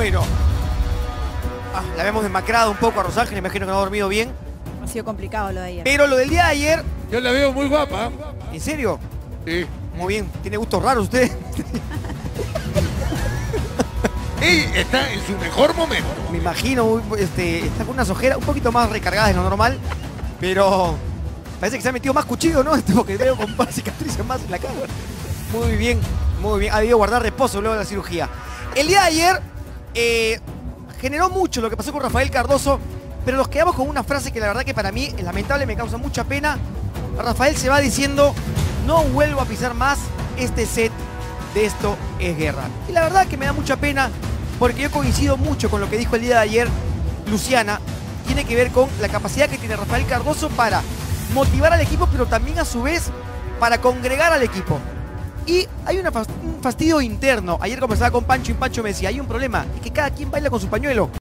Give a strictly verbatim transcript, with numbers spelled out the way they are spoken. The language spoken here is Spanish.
Bueno. Ah, la vemos demacrada un poco a Rosángel, imagino que no ha dormido bien. Ha sido complicado lo de ayer. Pero lo del día de ayer... Yo la veo muy guapa. ¿En serio? Sí. Muy bien, tiene gustos raros usted. Ella está en su mejor momento. Me imagino, este, está con unas ojeras un poquito más recargadas de lo normal, pero parece que se ha metido más cuchillo, ¿no? Porque veo con más cicatrices más en la cara. Muy bien, muy bien. Ha debido guardar reposo luego de la cirugía. El día de ayer eh, generó mucho lo que pasó con Rafael Cardoso, pero nos quedamos con una frase que la verdad que para mí es lamentable, me causa mucha pena. Rafael se va diciendo, no vuelvo a pisar más este set de Esto es Guerra. Y la verdad que me da mucha pena porque yo coincido mucho con lo que dijo el día de ayer Luciana. Tiene que ver con la capacidad que tiene Rafael Cardoso para motivar al equipo, pero también a su vez para congregar al equipo. Y hay una, un fastidio interno. Ayer conversaba con Pancho y Pancho me decía, hay un problema, es que cada quien baila con su pañuelo.